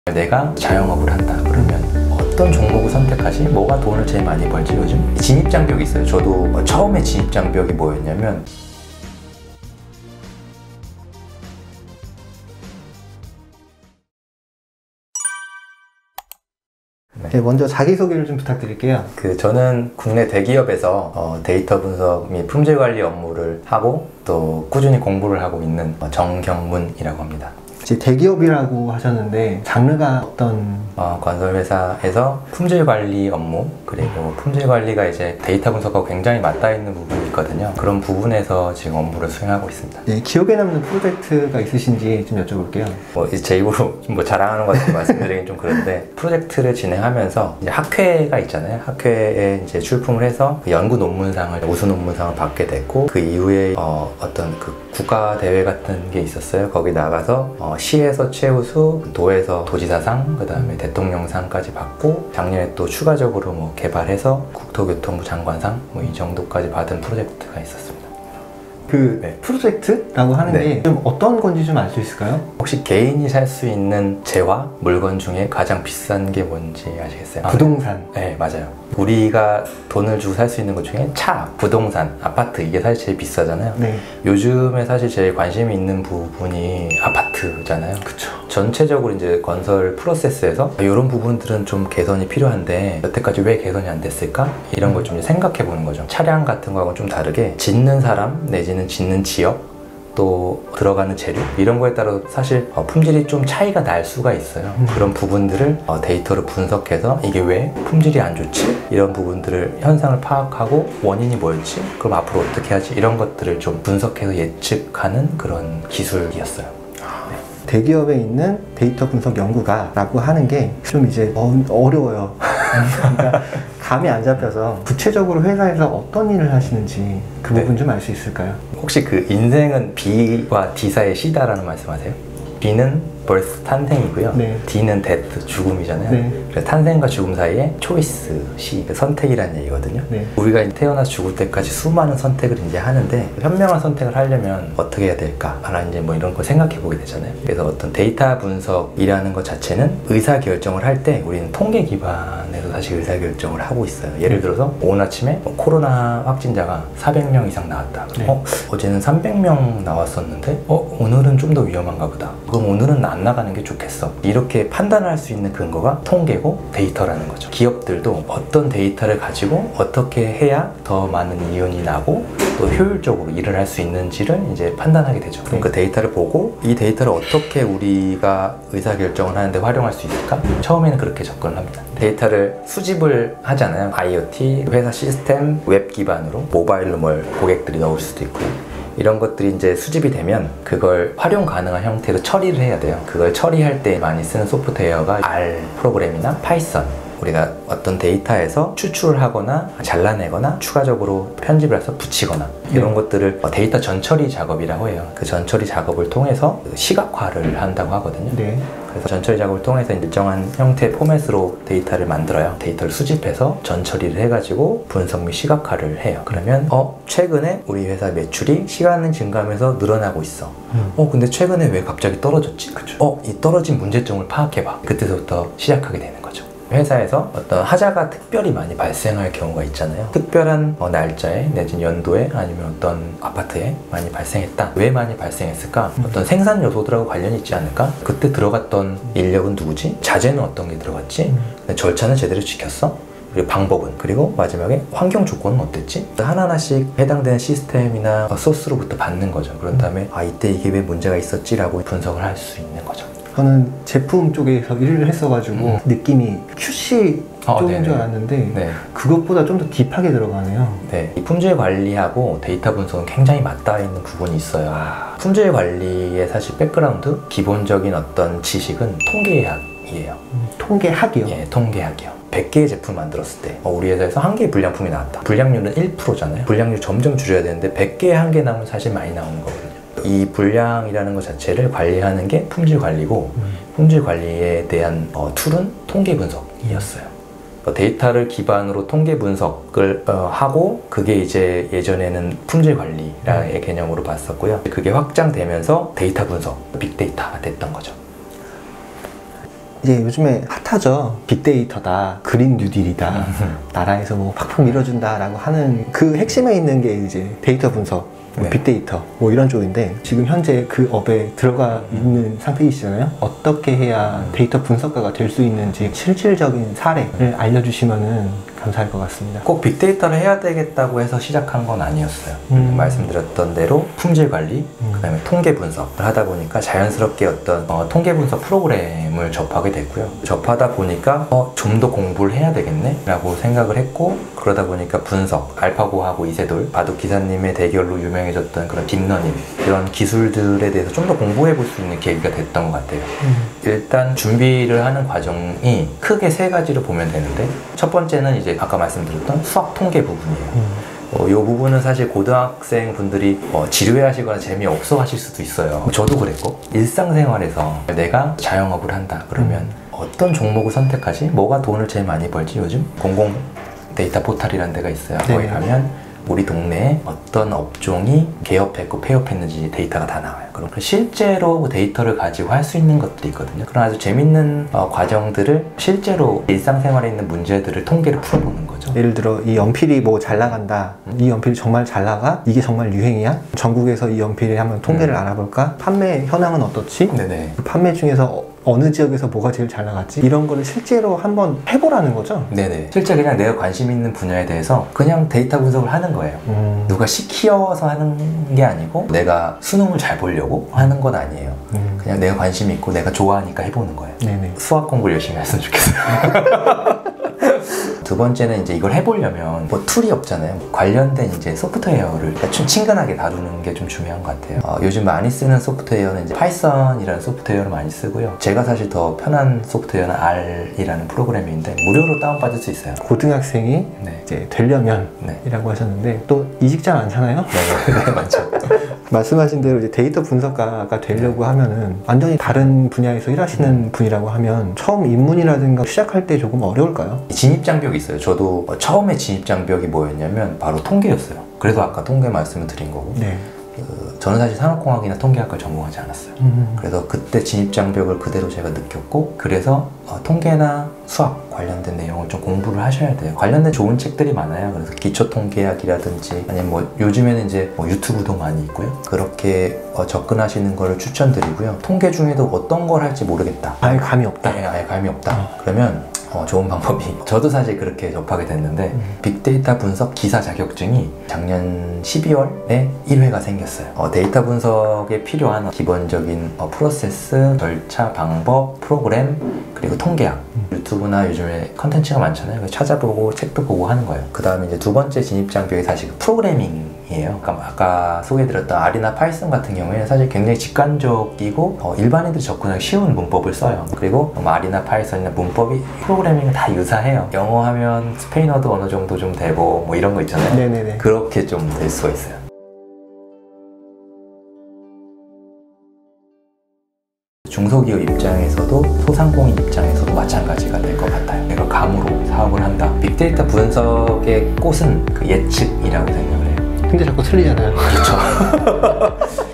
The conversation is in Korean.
내가 자영업을 한다 그러면 어떤 종목을 선택하지? 뭐가 돈을 제일 많이 벌지 요즘? 진입장벽이 있어요. 저도 처음에 진입장벽이 뭐였냐면 네, 먼저 자기소개를 좀 부탁드릴게요. 저는 국내 대기업에서 데이터 분석 및 품질 관리 업무를 하고 또 꾸준히 공부를 하고 있는 정경문이라고 합니다. 대기업이라고 하셨는데 장르가 어떤? 건설회사에서 품질 관리 업무, 그리고 품질 관리가 이제 데이터 분석하고 굉장히 맞닿아 있는 부분이 있거든요. 그런 부분에서 지금 업무를 수행하고 있습니다. 네, 기억에 남는 프로젝트가 있으신지 좀 여쭤볼게요. 제 입으로 자랑하는 것 같아서 말씀드리긴 좀 그런데, 프로젝트를 진행하면서 이제 학회가 있잖아요. 학회에 이제 출품을 해서 연구 논문상을, 우수 논문상을 받게 됐고, 그 이후에 어떤 그 국가 대회 같은 게 있었어요. 거기 나가서 시에서 최우수, 도에서 도지사상, 그 다음에 대통령상까지 받고, 작년에 또 추가적으로 뭐 개발해서 국토교통부 장관상 이 정도까지 받은 프로젝트가 있었습니다. 네. 프로젝트라고 하는 게 좀 어떤 건지 좀 알 수 있을까요? 혹시 개인이 살 수 있는 재화, 물건 중에 가장 비싼 게 뭔지 아시겠어요? 부동산. 네, 맞아요. 우리가 돈을 주고 살 수 있는 것 중에 차, 부동산, 아파트, 이게 사실 제일 비싸잖아요. 네. 요즘에 사실 제일 관심이 있는 부분이 아파트잖아요. 그쵸. 전체적으로 이제 건설 프로세스에서 이런 부분들은 좀 개선이 필요한데 여태까지 왜 개선이 안 됐을까? 이런 걸 좀 생각해 보는 거죠. 차량 같은 거하고는 좀 다르게 짓는 사람 내지는 짓는 지역, 또 들어가는 재료, 이런 거에 따라 사실 품질이 좀 차이가 날 수가 있어요. 그런 부분들을 데이터로 분석해서 이게 왜 품질이 안 좋지? 이런 부분들을, 현상을 파악하고 원인이 뭐였지? 그럼 앞으로 어떻게 하지? 이런 것들을 좀 분석해서 예측하는 그런 기술이었어요. 대기업에 있는 데이터 분석 연구가라고 하는 게 좀 이제 어려워요. 그러니까 감이 안 잡혀서 구체적으로 회사에서 어떤 일을 하시는지 그 부분 좀 알 수 있을까요? 혹시 그 인생은 B와 D 사이의 C다라는 말씀하세요? B는 birth, 탄생이고요. 네. D는 death, 죽음이잖아요. 네. 그래서 탄생과 죽음 사이에 choice, C, 선택이라는 얘기거든요. 네. 우리가 태어나서 죽을 때까지 수많은 선택을 이제 하는데, 현명한 선택을 하려면 어떻게 해야 될까? 라는 이제 뭐 이런 걸 생각해 보게 되잖아요. 그래서 어떤 데이터 분석이라는 것 자체는 의사결정을 할 때 우리는 통계 기반에서 사실 의사결정을 하고 있어요. 예를 들어서 오늘 아침에 코로나 확진자가 400명 이상 나왔다. 네. 어제는 300명 나왔었는데 오늘은 좀 더 위험한가 보다. 그럼 오늘은 안 나가는 게 좋겠어. 이렇게 판단할 수 있는 근거가 통계고 데이터라는 거죠. 기업들도 어떤 데이터를 가지고 어떻게 해야 더 많은 이윤이 나고 또 효율적으로 일을 할 수 있는지를 이제 판단하게 되죠. 그럼 그 데이터를 보고 이 데이터를 어떻게 우리가 의사결정을 하는데 활용할 수 있을까? 처음에는 그렇게 접근을 합니다. 데이터를 수집을 하잖아요. IoT, 회사 시스템, 웹 기반으로 모바일로 뭘 고객들이 넣을 수도 있고요. 이런 것들이 이제 수집이 되면 그걸 활용 가능한 형태로 처리를 해야 돼요. 그걸 처리할 때 많이 쓰는 소프트웨어가 R 프로그램이나 파이썬. 우리가 어떤 데이터에서 추출을 하거나 잘라내거나 추가적으로 편집을 해서 붙이거나 이런 것들을 데이터 전처리 작업이라고 해요. 그 전처리 작업을 통해서 시각화를 한다고 하거든요. 네. 그래서 전처리 작업을 통해서 일정한 형태 포맷으로 데이터를 만들어요. 데이터를 수집해서 전처리를 해가지고 분석 및 시각화를 해요. 그러면 최근에 우리 회사 매출이 시간은 증가하면서 늘어나고 있어. 근데 최근에 왜 갑자기 떨어졌지? 그쵸. 이 떨어진 문제점을 파악해봐. 그때부터 시작하게 되는 거죠. 회사에서 어떤 하자가 특별히 많이 발생할 경우가 있잖아요. 특별한 날짜에 내지는 연도에 아니면 어떤 아파트에 많이 발생했다. 왜 많이 발생했을까? 어떤 생산 요소들하고 관련이 있지 않을까? 그때 들어갔던 인력은 누구지? 자재는 어떤 게 들어갔지? 절차는 제대로 지켰어? 그리고 방법은? 그리고 마지막에 환경 조건은 어땠지? 하나하나씩 해당되는 시스템이나 소스로부터 받는 거죠. 그런 다음에 이때 이게 왜 문제가 있었지라고 분석을 할 수 있는 거죠. 저는 제품 쪽에서 일을 했어가지고 느낌이 QC 쪽인 줄 알았는데 그것보다 좀 더 딥하게 들어가네요. 네, 이 품질 관리하고 데이터 분석은 굉장히 맞닿아 있는 부분이 있어요. 품질 관리의 사실 백그라운드, 기본적인 어떤 지식은 통계학이에요. 통계학이요? 예, 통계학이요. 100개의 제품을 만들었을 때 우리 회사에서 한 개의 불량품이 나왔다. 불량률은 1%잖아요. 불량률 점점 줄여야 되는데 100개에 한 개 나오면 사실 많이 나오는 거거든요. 이 불량이라는 것 자체를 관리하는 게 품질 관리고, 품질 관리에 대한 툴은 통계 분석이었어요. 데이터를 기반으로 통계 분석을 하고, 그게 이제 예전에는 품질 관리라의 개념으로 봤었고요. 그게 확장되면서 데이터 분석, 빅데이터가 됐던 거죠. 이제 요즘에 핫하죠. 빅데이터다, 그린 뉴딜이다, 나라에서 뭐 팍팍 밀어준다라고 하는 그 핵심에 있는 게 이제 데이터 분석, 네. 빅데이터 뭐 이런 쪽인데 지금 현재 그 업에 들어가 있는 상태이시잖아요. 어떻게 해야 데이터 분석가가 될 수 있는지 실질적인 사례를 알려주시면은 감사할 것 같습니다. 꼭 빅데이터를 해야 되겠다고 해서 시작한 건 아니었어요. 말씀드렸던 대로 품질 관리, 그다음에 통계 분석을 하다 보니까 자연스럽게 어떤 통계 분석 프로그램을 접하게 됐고요. 접하다 보니까 좀 더 공부를 해야 되겠네 라고 생각을 했고, 그러다 보니까 분석, 알파고하고 이세돌, 바둑 기사님의 대결로 유명해졌던 그런 딥러닝, 이런 기술들에 대해서 좀 더 공부해 볼 수 있는 계기가 됐던 것 같아요. 일단 준비를 하는 과정이 크게 세 가지로 보면 되는데, 첫 번째는 이제 아까 말씀드렸던 수학 통계 부분이에요. 이 부분은 사실 고등학생 분들이 지루해 하시거나 재미없어 하실 수도 있어요. 저도 그랬고, 일상생활에서 내가 자영업을 한다 그러면 어떤 종목을 선택하지? 뭐가 돈을 제일 많이 벌지 요즘? 공공 데이터 포털이라는 데가 있어요. 네. 거기 가면 우리 동네에 어떤 업종이 개업했고 폐업했는지 데이터가 다 나와요. 그럼 실제로 데이터를 가지고 할 수 있는 것들이 있거든요. 그런 아주 재밌는 과정들을 실제로 일상생활에 있는 문제들을 통계로 풀어보는 거죠. 예를 들어 이 연필이 뭐 잘 나간다, 이 연필이 정말 잘 나가? 이게 정말 유행이야? 전국에서 이 연필을 한번 통계를 알아볼까? 판매 현황은 어떻지? 네네. 그 판매 중에서 어느 지역에서 뭐가 제일 잘 나갔지? 이런 거를 실제로 한번 해보라는 거죠? 네네. 실제 그냥 내가 관심 있는 분야에 대해서 그냥 데이터 분석을 하는 거예요. 누가 시키어서 하는 게 아니고 내가 수능을 잘 보려고 하는 건 아니에요. 그냥 내가 관심 있고 내가 좋아하니까 해보는 거예요. 네네. 수학 공부를 열심히 했으면 좋겠어요. 두 번째는 이제 이걸 해보려면 뭐 툴이 없잖아요. 관련된 이제 소프트웨어를 좀 친근하게 다루는 게 좀 중요한 것 같아요. 요즘 많이 쓰는 소프트웨어는 이제 파이썬이라는 소프트웨어를 많이 쓰고요. 제가 사실 더 편한 소프트웨어는 R이라는 프로그램인데 무료로 다운받을 수 있어요. 고등학생이 네. 이제 되려면 네. 이라고 하셨는데 또 이직자 많잖아요? 네, 맞죠. 말씀하신 대로 이제 데이터 분석가가 되려고 하면은 완전히 다른 분야에서 일하시는 분이라고 하면 처음 입문이라든가 시작할 때 조금 어려울까요? 진입장벽이 있어요. 저도 처음에 진입장벽이 뭐였냐면 바로 통계였어요. 그래서 아까 통계 말씀을 드린 거고. 네. 저는 사실 산업공학이나 통계학을 전공하지 않았어요. 그래서 그때 진입장벽을 그대로 제가 느꼈고, 그래서 통계나 수학 관련된 내용을 좀 공부를 하셔야 돼요. 관련된 좋은 책들이 많아요. 그래서 기초통계학이라든지 아니면 뭐 요즘에는 이제 뭐 유튜브도 많이 있고요. 그렇게 접근하시는 거를 추천드리고요. 통계 중에도 어떤 걸 할지 모르겠다, 아예 감이 없다. 네, 아예 감이 없다. 그러면 좋은 방법이, 저도 사실 그렇게 접하게 됐는데 빅데이터 분석 기사 자격증이 작년 12월에 1회가 생겼어요. 데이터 분석에 필요한 기본적인 프로세스, 절차, 방법, 프로그램, 그리고 통계학. 유튜브나 요즘에 컨텐츠가 많잖아요. 그래서 찾아보고 책도 보고 하는 거예요. 그 다음에 이제 두 번째 진입장벽이 사실 프로그래밍이에요. 아까 소개해드렸던 R이나 파이썬 같은 경우에는 사실 굉장히 직관적이고 일반인들이 접근하기 쉬운 문법을 써요. 그리고 R이나 파이썬이나 문법이 프로그래밍은 다 유사해요. 영어 하면 스페인어도 어느 정도 좀 되고 뭐 이런 거 있잖아요. 네네네. 그렇게 좀 될 수가 있어요. 중소기업 입장에서도 소상공인 입장에서도 마찬가지가 될 것 같아요. 내가 감으로 사업을 한다. 빅데이터 분석의 꽃은 그 예측이라고 생각을 해요. 근데 자꾸 틀리잖아요. 그렇죠.